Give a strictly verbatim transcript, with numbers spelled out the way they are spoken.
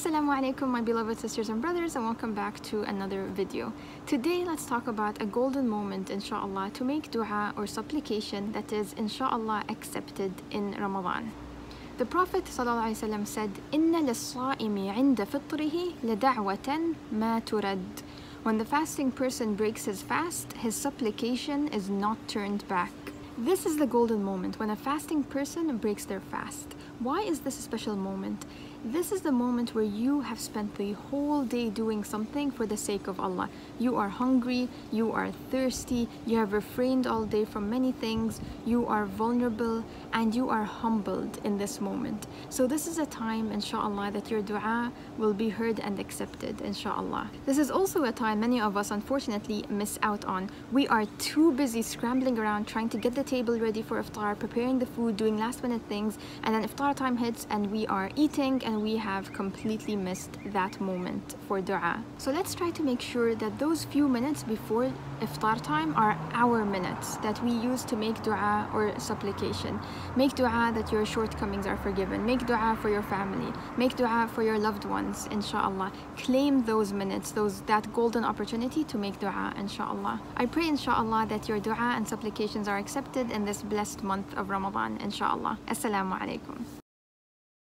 Assalamu alaikum, my beloved sisters and brothers, and welcome back to another video. Today let's talk about a golden moment, inshallah, to make dua or supplication that is inshallah accepted in Ramadan. The Prophet ﷺ said, "Inna lis-sa'imi 'inda fitrihi lada'watan ma turad." When the fasting person breaks his fast, his supplication is not turned back. This is the golden moment when a fasting person breaks their fast. Why is this a special moment? This is the moment where you have spent the whole day doing something for the sake of Allah. You are hungry, you are thirsty, you have refrained all day from many things, you are vulnerable, and you are humbled in this moment. So this is a time, inshallah, that your dua will be heard and accepted, inshallah. This is also a time many of us unfortunately miss out on. We are too busy scrambling around trying to get the table ready for iftar, preparing the food, doing last minute things, and then iftar time hits and we are eating and we have completely missed that moment for dua. So let's try to make sure that those few minutes before iftar time are our minutes that we use to make dua or supplication. Make dua that your shortcomings are forgiven. Make dua for your family. Make dua for your loved ones, inshallah. Claim those minutes, those that golden opportunity to make dua, inshallah. I pray, inshallah, that your dua and supplications are accepted in this blessed month of Ramadan, inshallah. Assalamu alaikum.